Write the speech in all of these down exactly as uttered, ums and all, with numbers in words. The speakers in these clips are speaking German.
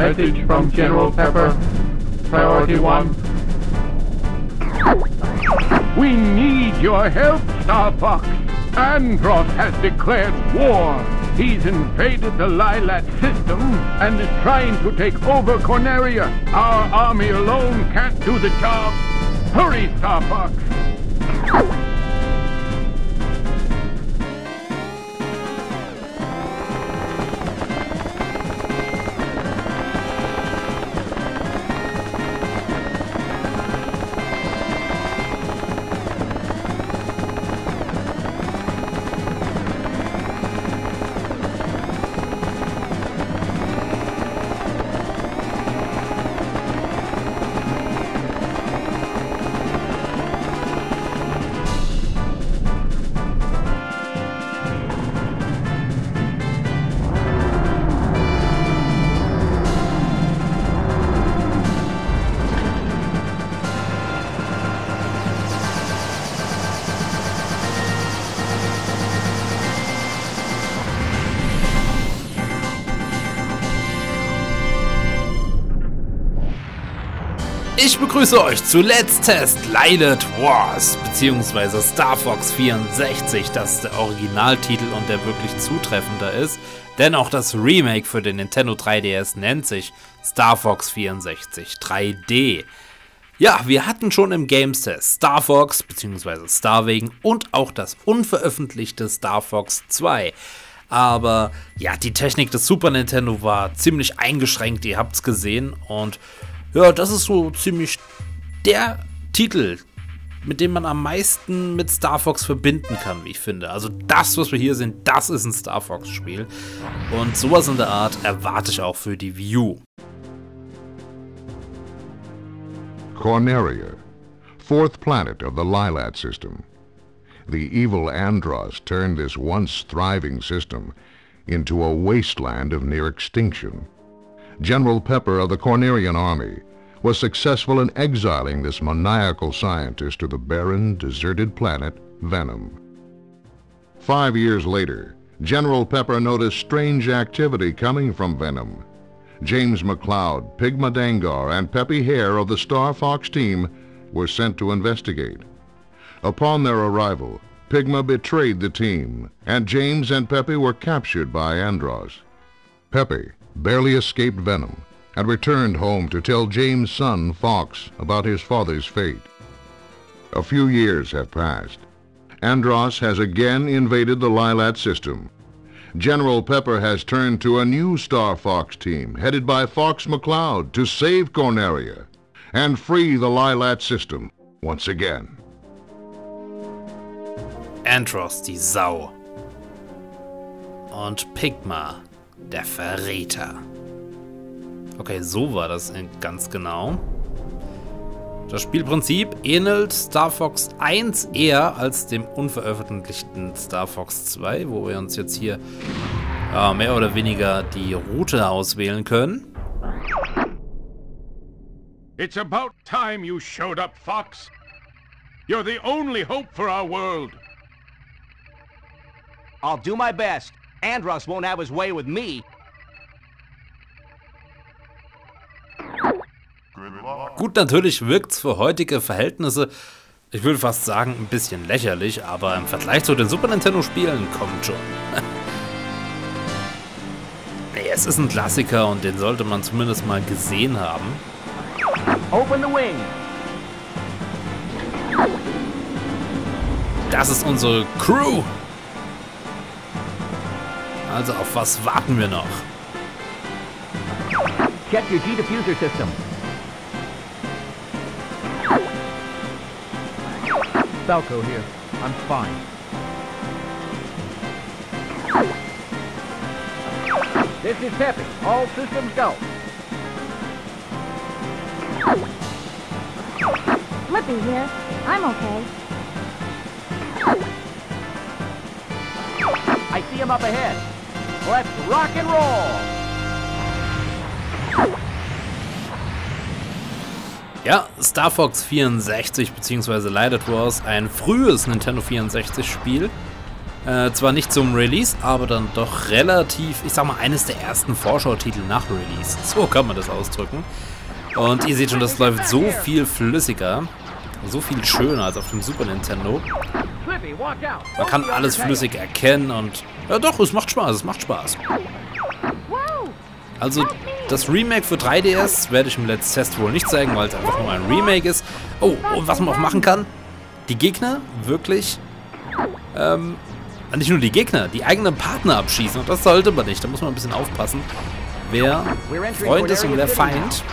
Message from General Pepper. Priority one. We need your help, Star Fox. Andross has declared war. He's invaded the Lylat system and is trying to take over Corneria. Our army alone can't do the job. Hurry, Star Fox! Ich begrüße euch zu Let's Test Lylat Wars bzw. Star Fox vierundsechzig, das der Originaltitel und der wirklich zutreffender ist, denn auch das Remake für den Nintendo drei D S nennt sich Star Fox vierundsechzig drei D. Ja, wir hatten schon im Games Test Star Fox bzw. Starwing und auch das unveröffentlichte Star Fox zwei. Aber ja, die Technik des Super Nintendo war ziemlich eingeschränkt, ihr habt's gesehen, und ja, das ist so ziemlich der Titel, mit dem man am meisten mit Star Fox verbinden kann, wie ich finde. Also das, was wir hier sehen, das ist ein Star Fox Spiel. Und sowas in der Art erwarte ich auch für die Wii U. Corneria, fourth planet of the Lylat system. The evil Andross turned this once thriving system into a wasteland of near extinction. General Pepper of the Cornerian army was successful in exiling this maniacal scientist to the barren, deserted planet Venom. Five years later, General Pepper noticed strange activity coming from Venom. James McCloud, Pigma Dangar, and Peppy Hare of the Star Fox team were sent to investigate. Upon their arrival, Pigma betrayed the team, and James and Peppy were captured by Andross. Peppy barely escaped Venom and returned home to tell James' son, Fox, about his father's fate. A few years have passed. Andross has again invaded the Lylat system. General Pepper has turned to a new Star Fox team headed by Fox McCloud to save Corneria and free the Lylat system once again. Andross, die Sau. Und Pigma, der Verräter. Okay, so war das ganz genau. Das Spielprinzip ähnelt Star Fox eins eher als dem unveröffentlichten Star Fox zwei, wo wir uns jetzt hier äh, mehr oder weniger die Route auswählen können. It's about time you showed up, Fox. You're the only hope for our world. I'll do my best. Andross won't have his way with me. Gut, natürlich wirkt es für heutige Verhältnisse, ich würde fast sagen, ein bisschen lächerlich, aber im Vergleich zu den Super Nintendo-Spielen kommt schon. Nee, es ist ein Klassiker und den sollte man zumindest mal gesehen haben. Open the wing. Das ist unsere Crew. Also auf was warten wir noch? Check your G-Diffuser system. Falco here. I'm fine. This is Peppy. All systems go. Flippy here. I'm okay. I see him up ahead. Let's rock and roll. Ja, Star Fox vierundsechzig bzw. Lylat Wars, ein frühes Nintendo vierundsechzig Spiel. Äh, zwar nicht zum Release, aber dann doch relativ, ich sag mal, eines der ersten Vorschau-Titel nach Release. So kann man das ausdrücken. Und ihr seht schon, das läuft so viel flüssiger, so viel schöner als auf dem Super Nintendo. Man kann alles flüssig erkennen und ja doch, es macht Spaß, es macht Spaß. Also das Remake für drei D S werde ich im Let's Test wohl nicht zeigen, weil es einfach nur ein Remake ist. Oh, und was man auch machen kann, die Gegner wirklich, ähm, nicht nur die Gegner, die eigenen Partner abschießen. Und das sollte man nicht, da muss man ein bisschen aufpassen, wer Freund ist und wer Feind.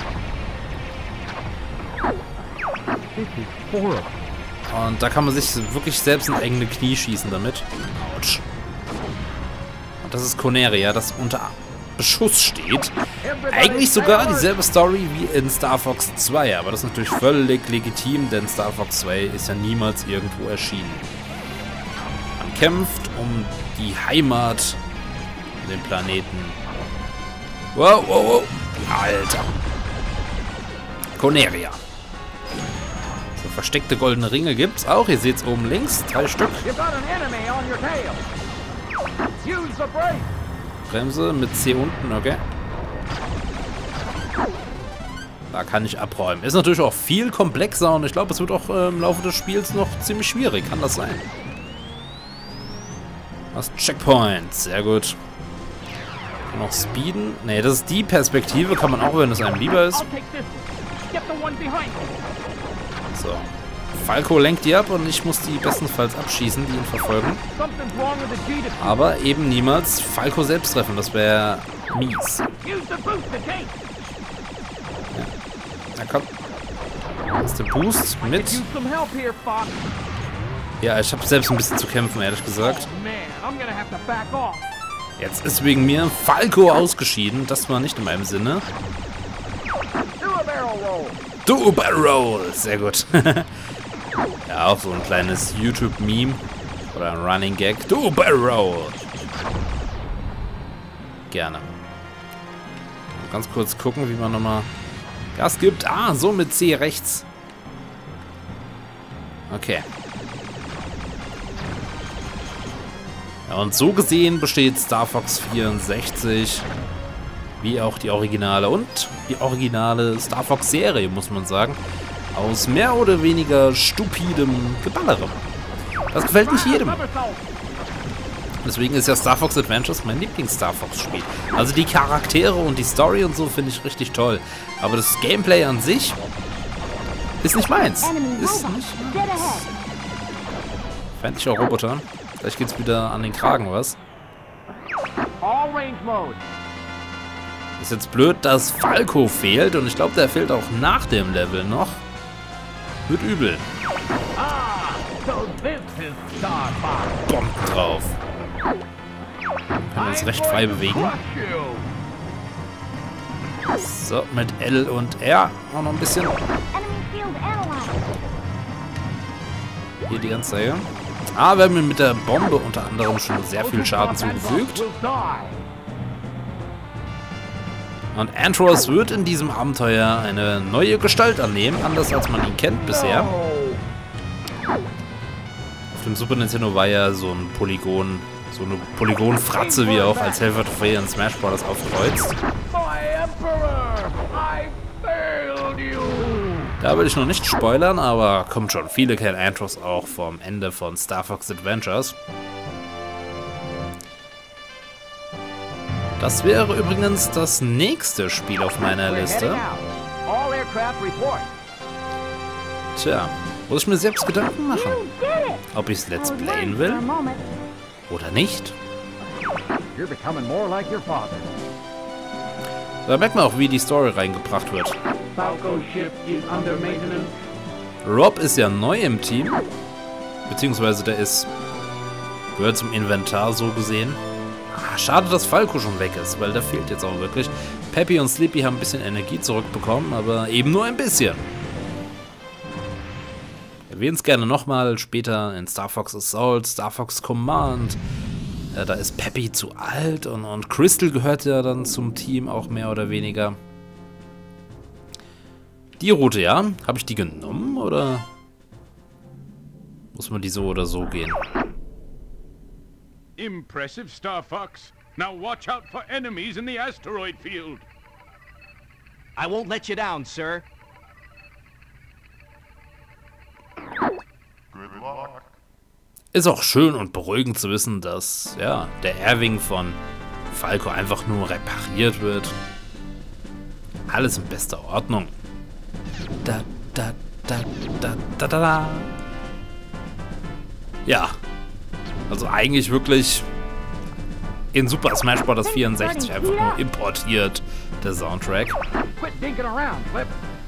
Und da kann man sich wirklich selbst in eigene Knie schießen damit. Autsch. Und das ist Corneria, das unter Beschuss steht. Eigentlich sogar dieselbe Story wie in Star Fox zwei, aber das ist natürlich völlig legitim, denn Star Fox zwei ist ja niemals irgendwo erschienen. Man kämpft um die Heimat, um den Planeten. Wow, wow, wow. Alter. Corneria. So, versteckte goldene Ringe gibt's auch. Ihr seht es oben links. Drei Stück. Bremse mit C unten, okay. Da kann ich abräumen. Ist natürlich auch viel komplexer und ich glaube, es wird auch äh, im Laufe des Spiels noch ziemlich schwierig. Kann das sein? Was? Checkpoint. Sehr gut. Kann noch speeden. Ne, das ist die Perspektive. Kann man auch, wenn es einem lieber ist. So. Falco lenkt die ab und ich muss die bestenfalls abschießen, die ihn verfolgen. Aber eben niemals Falco selbst treffen, das wäre mies. Ja. Na komm. Das ist der Boost mit. Ja, ich habe selbst ein bisschen zu kämpfen, ehrlich gesagt. Jetzt ist wegen mir Falco ausgeschieden, das war nicht in meinem Sinne. Do a barrel roll, sehr gut. Ja, auch so ein kleines YouTube-Meme oder ein Running Gag. Do barrel roll. Gerne. Ganz kurz gucken, wie man nochmal Gas gibt. Ah, so mit C rechts. Okay. Ja, und so gesehen besteht Star Fox vierundsechzig wie auch die Originale und die originale Star Fox Serie, muss man sagen, aus mehr oder weniger stupidem Geballere. Das gefällt nicht jedem. Deswegen ist ja Star Fox Adventures mein Lieblings-Star Fox-Spiel. Also die Charaktere und die Story und so finde ich richtig toll. Aber das Gameplay an sich ist nicht meins. Ist nicht meins. Feindlicher Roboter. Gleich geht's wieder an den Kragen, was? Ist jetzt blöd, dass Falco fehlt und ich glaube, der fehlt auch nach dem Level noch. Wird übel. Bomben drauf. Wir können uns recht frei bewegen. So, mit L und R auch noch ein bisschen. Hier die Anzeige. Ah, wir haben mir mit der Bombe unter anderem schon sehr viel Schaden zugefügt. Und Antros wird in diesem Abenteuer eine neue Gestalt annehmen, anders als man ihn kennt bisher. Auf dem Super Nintendo war ja so ein Polygon, so eine Polygonfratze, wie auch als Helfer-Trophäe in Smash Bros. Aufkreuzt. Da will ich noch nicht spoilern, aber kommt schon. Viele kennen Antros auch vom Ende von Star Fox Adventures. Das wäre übrigens das nächste Spiel auf meiner Liste. Tja, muss ich mir selbst Gedanken machen, ob ich es Let's Playen will oder nicht. Da merkt man auch, wie die Story reingebracht wird. Rob ist ja neu im Team, beziehungsweise der ist, gehört zum Inventar so gesehen. Ah, schade, dass Falco schon weg ist, weil der fehlt jetzt auch wirklich. Peppy und Sleepy haben ein bisschen Energie zurückbekommen, aber eben nur ein bisschen. Wir erwähnen es gerne nochmal später in Star Fox Assault, Star Fox Command. Ja, da ist Peppy zu alt und, und Crystal gehört ja dann zum Team auch mehr oder weniger. Die Route, ja? Habe ich die genommen oder muss man die so oder so gehen? Impressive, Star Fox. Now watch out for enemies in the asteroid field. I won't let you down, sir. Good luck. Ist auch schön und beruhigend zu wissen, dass ja, der Airwing von Falco einfach nur repariert wird. Alles in bester Ordnung. Da, da, da, da, da, da, da. Ja. Also eigentlich wirklich in Super Smash Bros. vierundsechzig einfach nur importiert, der Soundtrack. Quit dinking around, Flip.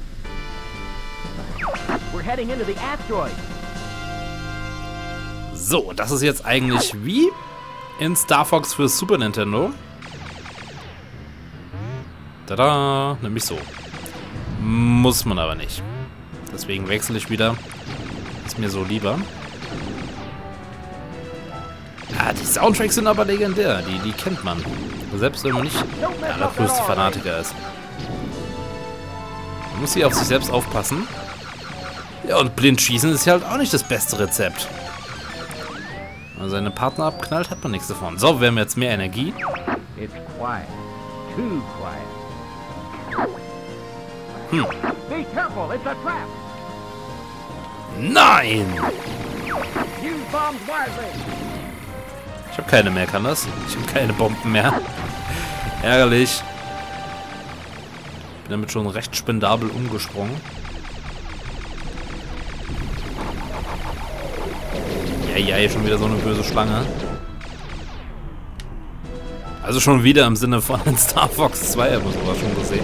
We're heading into the asteroid. So, das ist jetzt eigentlich wie in Star Fox für Super Nintendo. Tada, nämlich so. Muss man aber nicht. Deswegen wechsle ich wieder. Ist mir so lieber. Ja, die Soundtracks sind aber legendär. Die, die kennt man. Selbst wenn man nicht der allergrößte Fanatiker ist. Man muss hier auf sich selbst aufpassen. Ja, und blind schießen ist ja halt auch nicht das beste Rezept. Wenn man seine Partner abknallt, hat man nichts davon. So, wir haben jetzt mehr Energie. It's quiet. Too quiet. Hm. Be careful, it's a trap. Nein! Use bombs wisely. Ich habe keine mehr, kann das? Ich habe keine Bomben mehr. Ärgerlich. Bin damit schon recht spendabel umgesprungen. Ja, ja, hier schon wieder so eine böse Schlange. Also schon wieder im Sinne von Star Fox zwei haben wir sowas schon gesehen.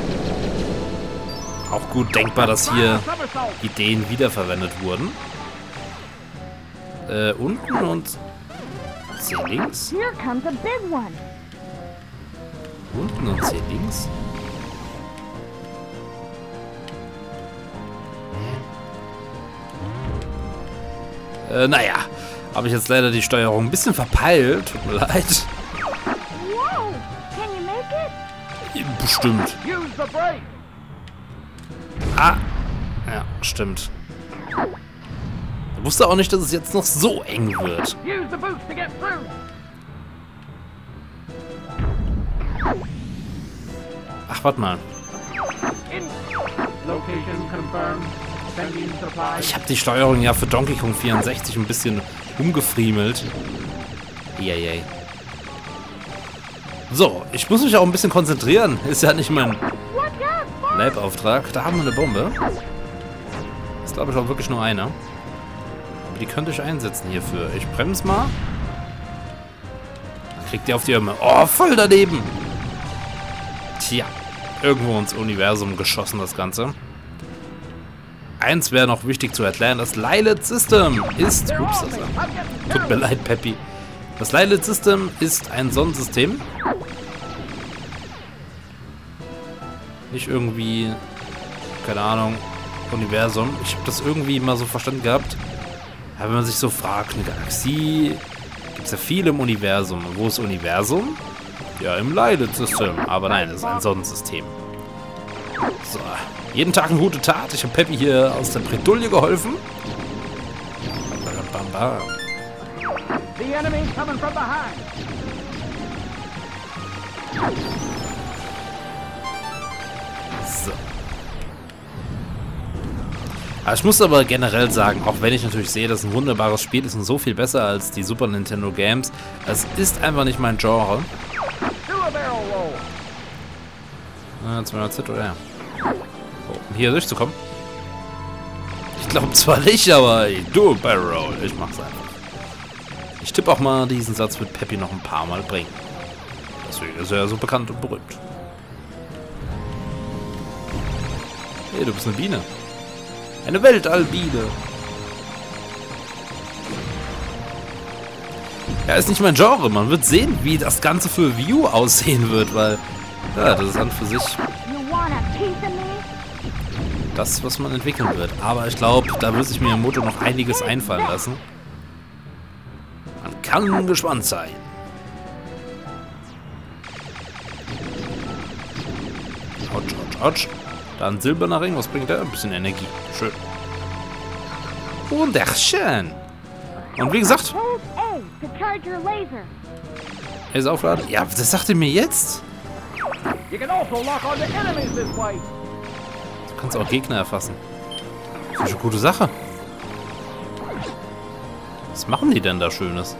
Auch gut denkbar, dass hier Ideen wiederverwendet wurden. Äh, unten und C links. Here comes a big one. Unten und C links. Äh, naja. Habe ich jetzt leider die Steuerung ein bisschen verpeilt. Tut mir leid. Whoa! Can you make it? Bestimmt. Use the brake. Ah. Ja, stimmt. Ich wusste auch nicht, dass es jetzt noch so eng wird. Use the boost to get through. Ach, warte mal. In Location confirmed. Sending supplies. Ich habe die Steuerung ja für Donkey Kong vierundsechzig ein bisschen umgefriemelt. Eieiei. So, ich muss mich auch ein bisschen konzentrieren. Ist ja nicht mein Leibauftrag. Da haben wir eine Bombe. Das ist, glaube ich, auch wirklich nur eine. Aber die könnte ich einsetzen hierfür. Ich bremse mal. Dann kriegt ihr auf die Arme. Oh, voll daneben. Tja, irgendwo ins Universum geschossen das Ganze. Eins wäre noch wichtig zu erklären. Das Lylat System ist... Ups, das tut mir leid, Peppy. Das Lylat System ist ein Sonnensystem. Nicht irgendwie... Keine Ahnung... Universum. Ich habe das irgendwie mal so verstanden gehabt. Aber wenn man sich so fragt, eine Galaxie... Gibt es ja viel im Universum. Wo ist Universum? Ja, im Lylat System. Aber nein, das ist ein Sonnensystem. So... Jeden Tag eine gute Tat. Ich habe Peppy hier aus der Bredouille geholfen. Bam, bam, bam. the enemy coming from behind. So. Aber ich muss aber generell sagen, auch wenn ich natürlich sehe, dass ein wunderbares Spiel ist und so viel besser als die Super Nintendo Games, es ist einfach nicht mein Genre. Do a barrel roll. Ah, zweihundert Zit oder ja. Oh, um hier durchzukommen. Ich glaube zwar nicht, aber ich do a barrel roll. Ich mach's einfach. Ich tippe auch mal, diesen Satz wird Peppy noch ein paar Mal bringen. Deswegen ist er ja so bekannt und berühmt. Hey, du bist eine Biene. Eine Weltallbiene. Ja, ist nicht mein Genre. Man wird sehen, wie das Ganze für Wii U aussehen wird, weil ja, das ist an für sich das, was man entwickeln wird. Aber ich glaube, da wird sich Miyamoto noch einiges einfallen lassen. Man kann gespannt sein. Autsch, autsch, autsch. Da ein silberner Ring, was bringt der? Ein bisschen Energie. Schön. Wunderschön. Und wie gesagt... Hold A to charge your laser. Ist aufladen? Ja, das sagt er mir jetzt. You can also lock onto enemies this way. Du kannst auch Gegner erfassen. Das ist eine gute Sache. Was machen die denn da Schönes?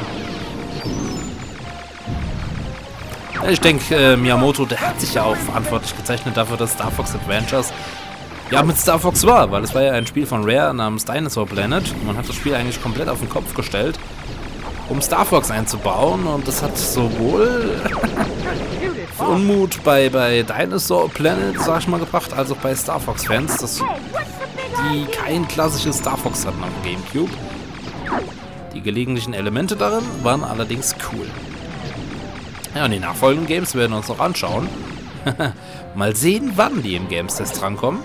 Ich denke, äh, Miyamoto, der hat sich ja auch verantwortlich gezeichnet dafür, dass Star Fox Adventures ja mit Star Fox war, weil es war ja ein Spiel von Rare namens Dinosaur Planet. Und man hat das Spiel eigentlich komplett auf den Kopf gestellt, um Star Fox einzubauen, und das hat sowohl Unmut bei, bei Dinosaur Planet, sag ich mal, gebracht, als auch bei Star Fox Fans, dass die kein klassisches Star Fox hatten am Gamecube. Die gelegentlichen Elemente darin waren allerdings cool. Ja, und die nachfolgenden Games werden wir uns noch anschauen. Mal sehen, wann die im Games Test drankommen.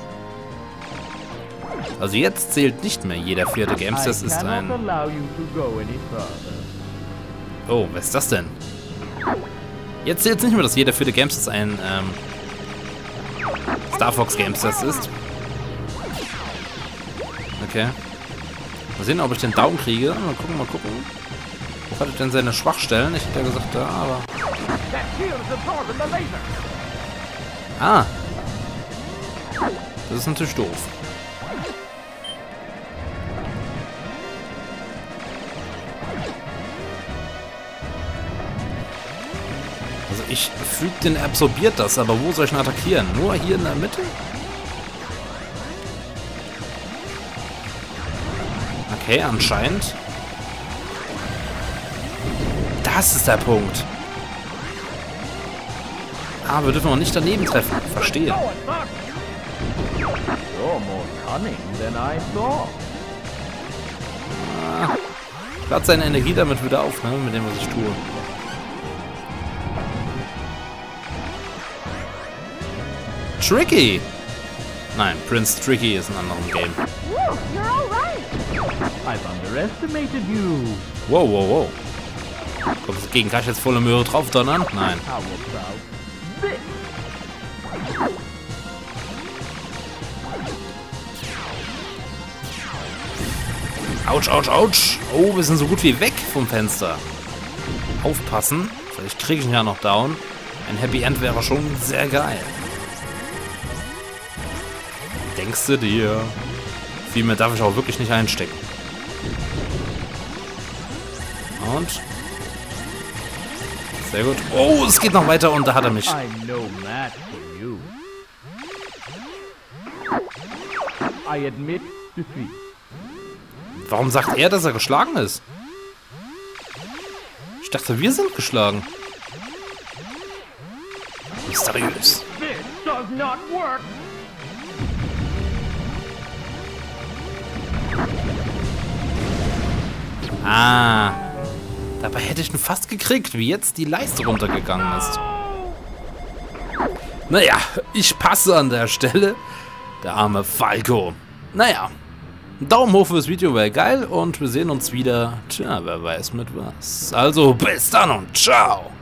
Also jetzt zählt nicht mehr jeder vierte Games Test ist ein... Oh, was ist das denn? Jetzt zählt es nicht mehr, dass jeder vierte Games Test ein ähm, Star Fox Games Test ist. Okay. Mal sehen, ob ich den Daumen kriege. Mal gucken, mal gucken. Wo hat er denn seine Schwachstellen? Ich hätte ja gesagt, da, aber... Ah. Das ist natürlich doof. Also ich füge den, absorbiert das, aber wo soll ich ihn attackieren? Nur hier in der Mitte? Okay, anscheinend. Das ist der Punkt. Ah, wir dürfen auch nicht daneben treffen. Verstehe. Ah, gerade seine Energie damit wieder auf, ne, mit dem, was ich tue. Tricky! Nein, Prince Tricky ist ein anderes Game. Woo, you're all right. I've underestimated you. Wow, wow, wow. Kommt das Gegen, kann ich jetzt volle Möhre drauf donnern? Nein. How about this? Autsch, autsch, autsch. Oh, wir sind so gut wie weg vom Fenster. Aufpassen. Vielleicht kriege ich ihn ja noch down. Ein Happy End wäre schon sehr geil. Denkst du dir? Viel mehr darf ich auch wirklich nicht einstecken. Und? Sehr gut. Oh, es geht noch weiter und da hat er mich. I'm no match for you. I admit defeat. Warum sagt er, dass er geschlagen ist? Ich dachte, wir sind geschlagen. Mysteriös. This does not work. Ah. Dabei hätte ich ihn fast gekriegt, wie jetzt die Leiste runtergegangen ist. Naja, ich passe an der Stelle. Der arme Falco. Naja. Ein Daumen hoch fürs Video wäre geil und wir sehen uns wieder. Tja, wer weiß mit was. Also bis dann und ciao.